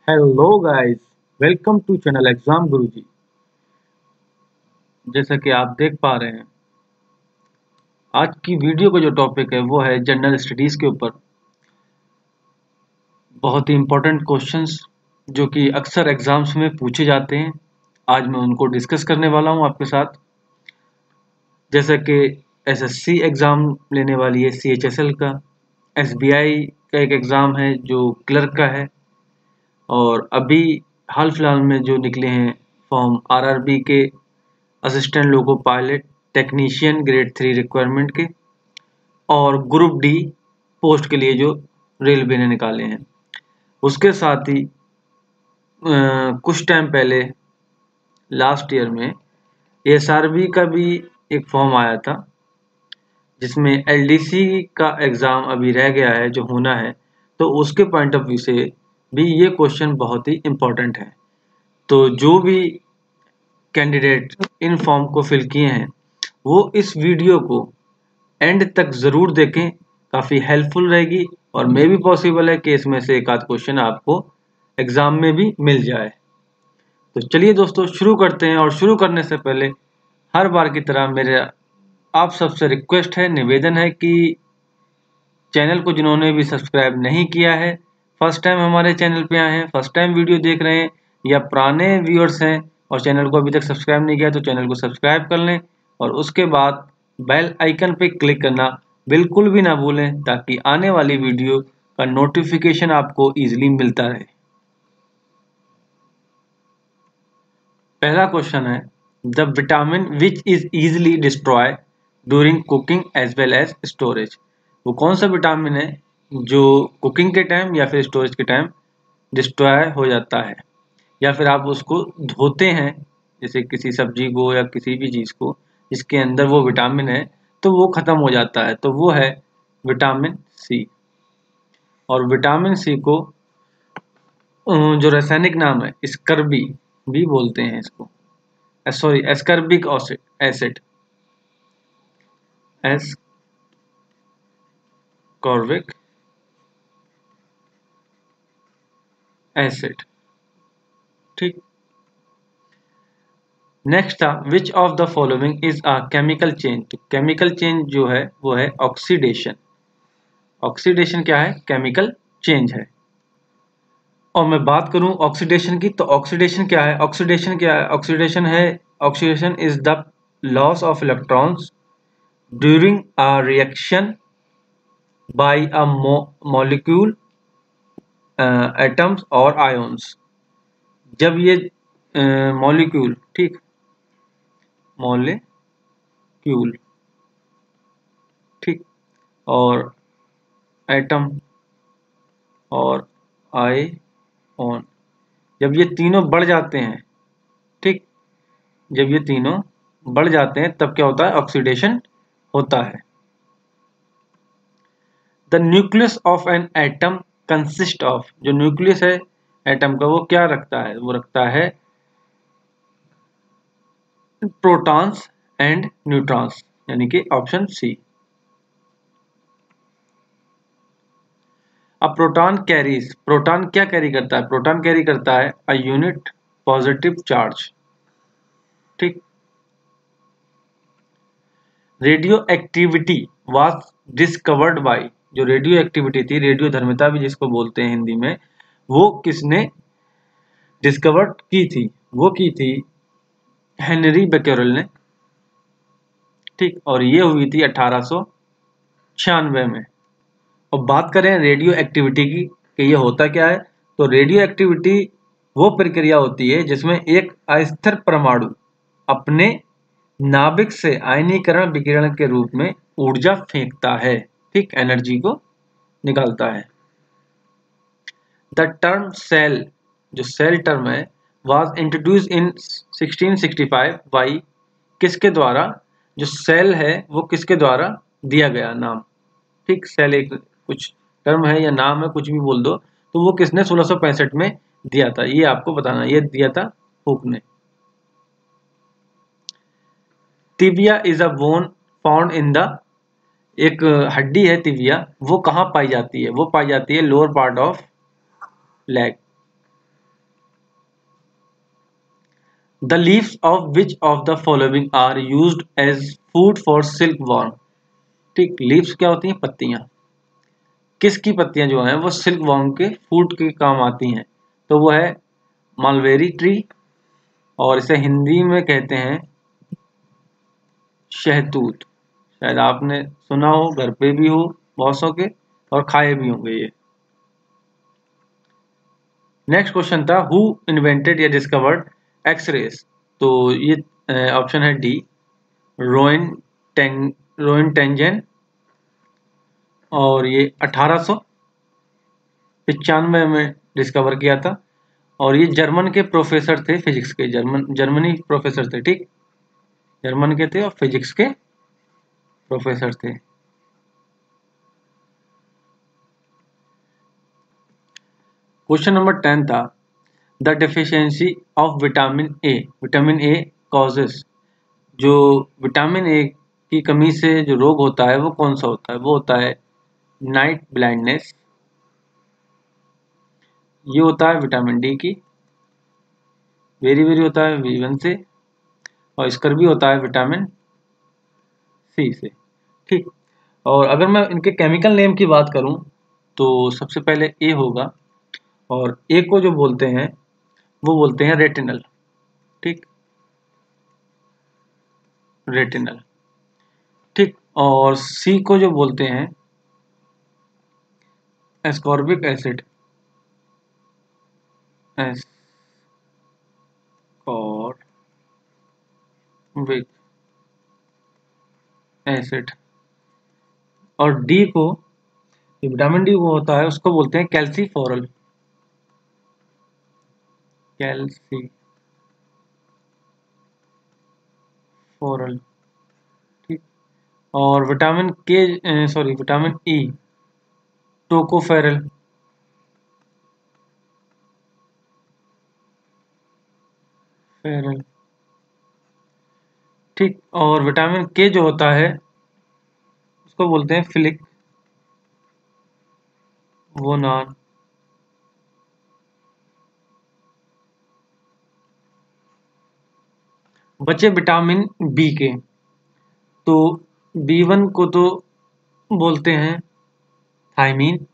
Hello guys, welcome to channel exam Guruji. जैसा कि आप देख पा रहे हैं, आज की वीडियो का जो टॉपिक है वो है जनरल स्टडीज के ऊपर। बहुत ही इंपॉर्टेंट क्वेश्चंस जो कि अक्सर एग्जाम्स में पूछे जाते हैं, आज मैं उनको डिस्कस करने वाला हूं आपके साथ। जैसा कि एसएससी एग्जाम लेने वाली है सीएचएसएल का, एसबीआई का एक एग्जाम है जो क्लर्क का है, और अभी हाल फिलहाल में जो निकले हैं फॉर्म आरआरबी के assistant loco pilot technician grade 3 requirement के, और ग्रुप डी पोस्ट के लिए जो रेलवे ने निकाले हैं। उसके साथ ही कुछ टाइम पहले लास्ट ईयर में एसआरबी का भी एक फॉर्म आया था, जिसमें एलडीसी का एग्ज़ाम अभी रह गया है जो होना है। तो उसके पॉइंट ऑफ व्यू से भी ये क्वेश्चन बहुत ही इम्पोर्टेंट है। तो जो भी कैंडिडेट इन फॉर्म को फिल किए हैं वो इस वीडियो को एंड तक ज़रूर देखें, काफ़ी हेल्पफुल रहेगी, और मे भी पॉसिबल है कि इसमें से एक आध क्वेश्चन आपको एग्ज़ाम में भी मिल जाए। तो चलिए दोस्तों शुरू करते हैं, और शुरू करने से पहले हर बार की तरह मेरे आप सबसे रिक्वेस्ट है, निवेदन है कि चैनल को जिन्होंने भी सब्सक्राइब नहीं किया है, फर्स्ट टाइम हमारे चैनल पे आए हैं, फर्स्ट टाइम वीडियो देख रहे हैं, या पुराने व्यूअर्स हैं और चैनल को अभी तक सब्सक्राइब नहीं किया, तो चैनल को सब्सक्राइब कर लें, और उसके बाद बेल आइकन पे क्लिक करना बिल्कुल भी ना भूलें, ताकि आने वाली वीडियो का नोटिफिकेशन आपको ईजिली मिलता रहे। पहला क्वेश्चन है, the vitamin which is easily destroy during cooking as well as storage. वो कौन सा विटामिन है जो कुकिंग के टाइम या फिर स्टोरेज के टाइम डिस्ट्रॉय हो जाता है, या फिर आप उसको धोते हैं, जैसे किसी सब्जी को या किसी भी चीज़ को जिसके अंदर वो विटामिन है तो वो ख़त्म हो जाता है, तो वो है विटामिन सी। और विटामिन सी को जो रासायनिक नाम है स्कर्बी भी बोलते हैं इसको, sorry ascorbic acid, ascorbic acid. ठीक। नेक्स्ट था, which of the following is a chemical change. तो केमिकल चेंज जो है वो है ऑक्सीडेशन। ऑक्सीडेशन क्या है? केमिकल चेंज है। और मैं बात करूं ऑक्सीडेशन की, तो ऑक्सीडेशन क्या है? ऑक्सीडेशन क्या है? ऑक्सीडेशन है, oxidation is the loss of electrons during a reaction by a molecule, atoms और आयोन्स। जब ये मॉलिक्यूल, ठीक, मॉलिक्यूल, ठीक, और एटम और आयन, जब ये तीनों बढ़ जाते हैं, ठीक, जब ये तीनों बढ़ जाते हैं तब क्या होता है? ऑक्सीडेशन होता है। The nucleus of an atom consist of. जो न्यूक्लियस है एटम का वो क्या रखता है? वो रखता है प्रोटॉन्स एंड न्यूट्रॉन्स, यानी कि ऑप्शन सी। अब प्रोटॉन कैरीज, प्रोटॉन क्या कैरी करता है? प्रोटॉन कैरी करता है अ यूनिट पॉजिटिव चार्ज, ठीक। Radio activity was discovered by. जो रेडियो एक्टिविटी थी, रेडियो धर्मिता भी जिसको बोलते हैं हिंदी में, वो किसने डिस्कवर की थी? वो की थी हेनरी बेक्यूरेल ने, ठीक, और ये हुई थी 1896 में। अब बात करें रेडियो एक्टिविटी की कि ये होता क्या है, तो रेडियो एक्टिविटी वो प्रक्रिया होती है जिसमें एक अस्थिर परमाणु अपने नाभिक से आयनीकरण विकिरण के रूप में ऊर्जा फेंकता है, ठीक, एनर्जी को निकालता है। द टर्म सेल, जो सेल टर्म है, वाज इंट्रोड्यूस इन 1665 बाई, किसके द्वारा? जो सेल है वो किसके द्वारा दिया गया नाम, ठीक। सेल एक कुछ टर्म है या नाम है, कुछ भी बोल दो, तो वो किसने 1665 में दिया था, ये आपको बताना। ये दिया था हुक ने। Tibia is a bone found in the, एक हड्डी है टिबिया, वो कहाँ पाई जाती है? वो पाई जाती है lower part of leg, the leaves of which of the following are used as food for silkworm. ठीक, लीव्स क्या होती हैं? पत्तियां। किसकी पत्तियां जो हैं वो सिल्क वॉर्म के फूड के काम आती हैं? तो वो है मलबेरी ट्री, और इसे हिंदी में कहते हैं शहतूत। शायद आपने सुना हो, घर पे भी हो बहुत सौ के, और खाए भी होंगे ये। नेक्स्ट क्वेश्चन था हु इन्वेंटेड या डिस्कवर्ड एक्सरेज। तो ये ऑप्शन है D, Roentgen Roentgen, और ये 1895 में डिस्कवर किया था। और ये जर्मन के प्रोफेसर थे फिजिक्स के, जर्मनी प्रोफेसर थे। ठीक, जर्मन के थे और फिजिक्स के प्रोफेसर थे। क्वेश्चन नंबर 10 था the deficiency of vitamin A. Vitamin A causes, जो विटामिन ए की कमी से जो रोग होता है वो कौन सा होता है? वो होता है नाइट ब्लाइंडनेस, ये होता है विटामिन डी की, वेरी वेरी होता है V1 से, और स्कर्वी होता है विटामिन सी से। ठीक, और अगर मैं इनके केमिकल नेम की बात करूं तो सबसे पहले ए होगा, और ए को जो बोलते हैं वो बोलते हैं रेटिनल। ठीक, रेटिनल। ठीक, और सी को जो बोलते हैं एस्कॉर्बिक एसिड, एस्कॉर्बिक एसिड। और डी को, विटामिन डी वो होता है उसको बोलते हैं कैल्सीफोरल, कैल्सीफोरल। ठीक, और vitamin K, sorry vitamin E tocopherol. फेरल। ठीक, और विटामिन के जो होता है उसको बोलते हैं फिलिक वोनान। बचे विटामिन बी के, तो B1 को तो बोलते हैं थायमीन,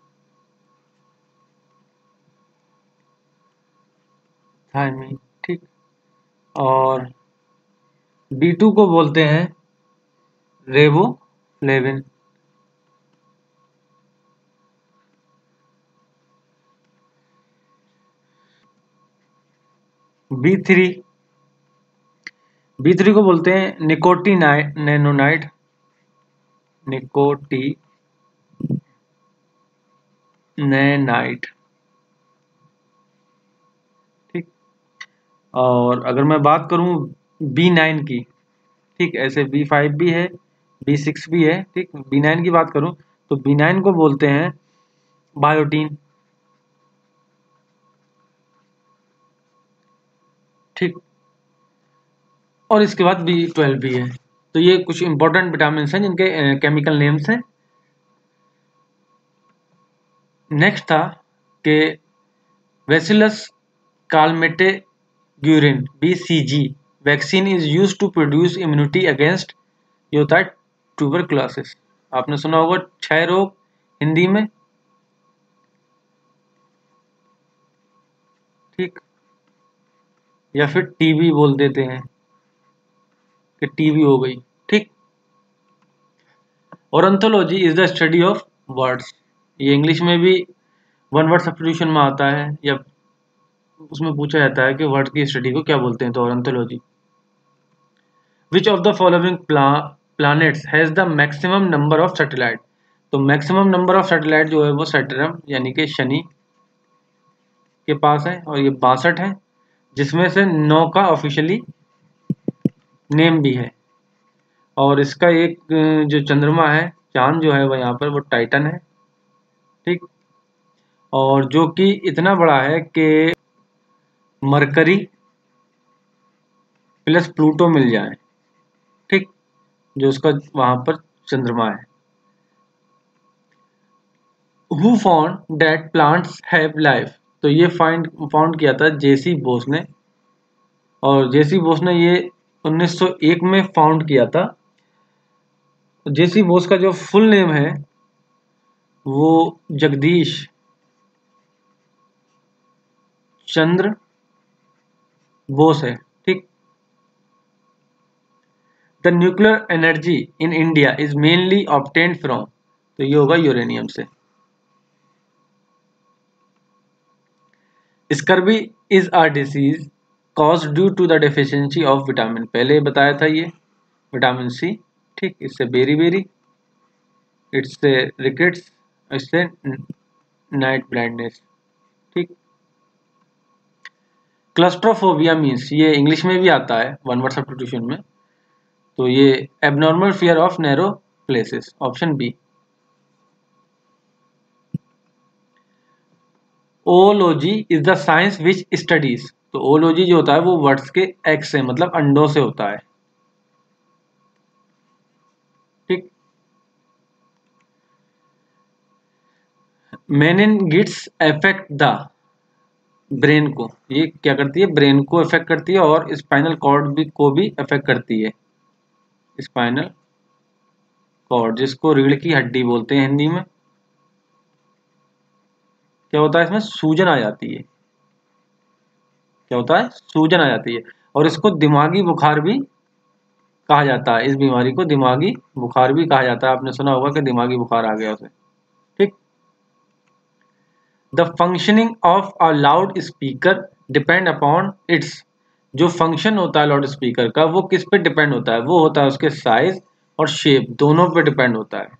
थायमीन। ठीक, और B2 को बोलते हैं रेबोफ्लेविन। B3, B3 को बोलते हैं निकोटिनैनोनाइड, निकोटिनैनाइड। ठीक, और अगर मैं बात करूं B9 की, ठीक, ऐसे B5 भी है, B6 भी है। ठीक, B9 की बात करूं तो B9 को बोलते हैं बायोटीन। ठीक, और इसके बाद B12 भी है। तो ये कुछ इंपॉर्टेंट विटामिन हैं जिनके केमिकल नेम्स हैं। नेक्स्ट था कि bacillus Calmette Guerin BCG vaccine is use to produce immunity against, ये होता है ट्यूबरक्लोसिस। आपने सुना होगा क्षय रोग हिंदी में। ठीक, या फिर टीबी बोल देते हैं कि टीबी हो गई। ठीक, ornithology is the study of words, ये इंग्लिश में भी वन वर्ड सब्स्टिट्यूशन में आता है, या उसमें पूछा जाता है कि वर्ड की स्टडी को क्या बोलते हैं, तो ornithology. Which of the following planets has the maximum number of satellite. तो मैक्सिमम नंबर ऑफ सैटेलाइट जो है वो सैटर्न यानी कि शनि के पास है, और ये 62 है, जिसमें से 9 का ऑफिशियली नेम भी है। और इसका एक जो चंद्रमा है, चांद जो है वो यहाँ पर वो टाइटन है। ठीक, और जो कि इतना बड़ा है कि मरकरी प्लस प्लूटो मिल जाए। ठीक, जो उसका वहां पर चंद्रमा है। Who found that plants have life. तो ये फाउंड किया था JC बोस ने। और जेसी बोस ने ये 1901 में फाउंड किया था। जेसी बोस का जो फुल नेम है वो जगदीश चंद्र बोस है, ठीक। The nuclear energy in India is mainly obtained from, तो ये होगा यूरेनियम से। Scurvy is a disease cause due to the deficiency of vitamin, पहले बताया था ये विटामिन सी, ठीक। इससे बेरी बेरी, इससे रिकेट्स, इससे नाइट ब्लाइंडनेस, ठीक। क्लस्ट्रोफोबिया मीन्स, ये इंग्लिश में भी आता है वन वर्ड सब्स्टिट्यूशन में, तो ये abnormal fear of narrow places, option B. Ology is the science which studies, तो ओलोजी जो होता है वो वर्ड्स के एग से मतलब अंडों से होता है, ठीक। मेनिनगिट्स अफेक्ट द ब्रेन को, ये क्या करती है, ब्रेन को अफेक्ट करती है और स्पाइनल कॉर्ड भी को भी अफेक्ट करती है। स्पाइनल कॉर्ड, जिसको रीढ़ की हड्डी बोलते हैं हिंदी में, क्या होता है इसमें सूजन आ जाती है, क्या होता है सूजन आ जाती है। और इसको दिमागी बुखार भी कहा जाता है, इस बीमारी को दिमागी बुखार भी कहा जाता है, आपने सुना होगा कि दिमागी बुखार आ गया उसे, ठीक। The functioning of a loudspeaker depend upon its, जो फंक्शन होता है लाउड स्पीकर का वो किस पे डिपेंड होता है, वो होता है उसके साइज और शेप, दोनों पे डिपेंड होता है।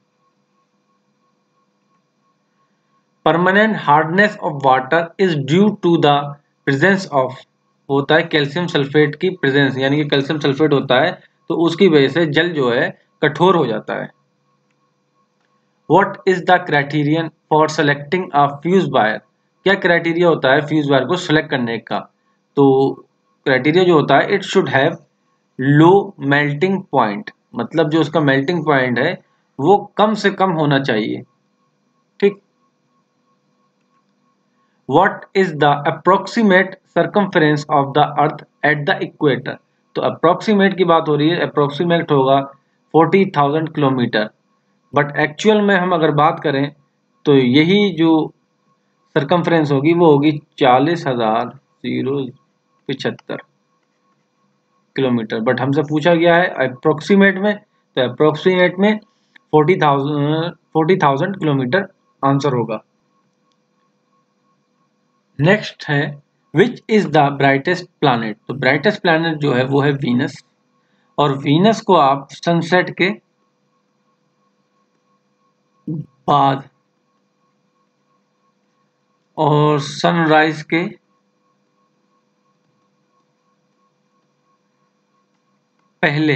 Permanent hardness of water is due to the presence of, होता है कैल्शियम सल्फेट की प्रेजेंस, यानी कि कैल्शियम सल्फेट होता है तो उसकी वजह से जल जो है कठोर हो जाता है। What is the criterion for selecting a fuse wire, क्या क्राइटेरिया होता है फ्यूज वायर को सेलेक्ट करने का, तो क्राइटेरिया जो होता है it should have low melting point, मतलब जो उसका मेल्टिंग पॉइंट है वो कम से कम होना चाहिए, ठीक। What is the approximate circumference of the earth at the equator, तो approximate की बात हो रही है, approximate होगा 40,000 किलोमीटर, बट एक्चुअल में हम अगर बात करें तो यही जो सरकमफ्रेंस होगी वो होगी 40,075 किलोमीटर, बट हमसे पूछा गया है अप्रोक्सीमेट में, तो अप्रोक्सीमेट में 40,000 किलोमीटर आंसर होगा। नेक्स्ट है which is the brightest planet, तो ब्राइटेस्ट प्लैनेट जो है वो है वीनस, और वीनस को आप सनसेट के बाद और सनराइज के पहले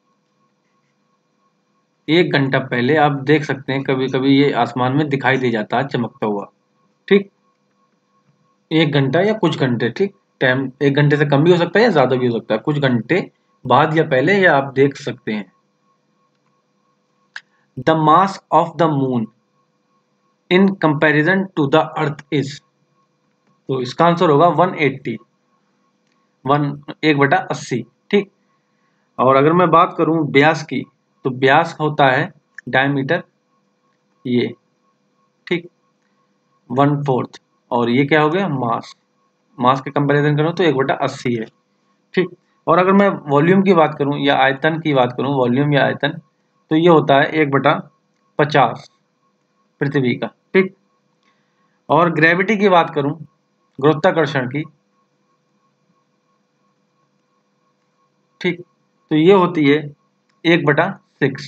1 घंटा पहले आप देख सकते हैं, कभी कभी ये आसमान में दिखाई दे जाता है चमकता हुआ, ठीक। 1 घंटा या कुछ घंटे, ठीक। टाइम 1 घंटे से कम भी हो सकता है या ज्यादा भी हो सकता है, कुछ घंटे बाद या पहले या आप देख सकते हैं। The mass of the moon in comparison to the earth is, तो इसका आंसर होगा 180, 1/80, ठीक। और अगर मैं बात करूं व्यास की, तो व्यास होता है डायमीटर, ये, ठीक, 1/4, और ये क्या हो गया मास, मास के कंपैरिजन करूं तो 1/80 है, ठीक। और अगर मैं वॉल्यूम की बात करूं या आयतन की बात करूं, वॉल्यूम या आयतन, तो ये होता है 1/50 पृथ्वी का, ठीक। और ग्रेविटी की बात करूं, गुरुत्वाकर्षण की, ठीक, तो ये होती है 1/6।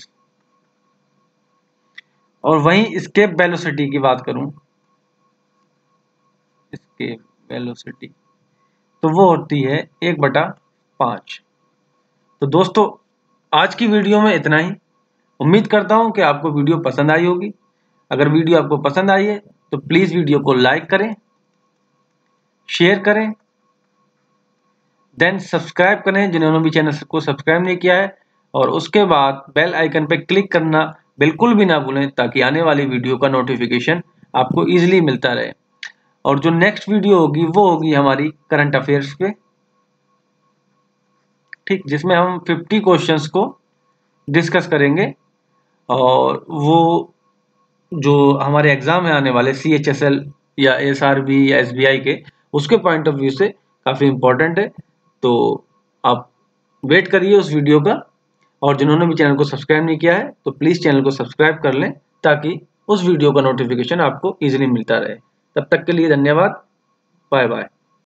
और वहीं escape वेलोसिटी की बात करूं, escape वेलोसिटी, तो वो होती है 1/5। तो दोस्तों आज की वीडियो में इतना ही, उम्मीद करता हूं कि आपको वीडियो पसंद आई होगी। अगर वीडियो आपको पसंद आई है तो प्लीज वीडियो को लाइक करें, शेयर करें, देन सब्सक्राइब करें जिन्होंने भी चैनल को सब्सक्राइब नहीं किया है, और उसके बाद बेल आइकन पे क्लिक करना बिल्कुल भी ना भूलें ताकि आने वाली वीडियो का नोटिफिकेशन आपको इजीली मिलता रहे। और जो नेक्स्ट वीडियो होगी वो होगी हमारी करंट अफेयर्स पे। ठीक, जिसमें हम 50 क्वेश्चंस को डिस्कस करेंगे और वो जो हमारे एग्जाम में आने वाले CHSL या SRB या SBI के, उसके पॉइंट ऑफ व्यू से काफ़ी इम्पोर्टेंट है। तो आप वेट करिए उस वीडियो का, और जिन्होंने भी चैनल को सब्सक्राइब नहीं किया है तो प्लीज़ चैनल को सब्सक्राइब कर लें ताकि उस वीडियो का नोटिफिकेशन आपको ईजिली मिलता रहे। तब तक के लिए धन्यवाद, बाय बाय।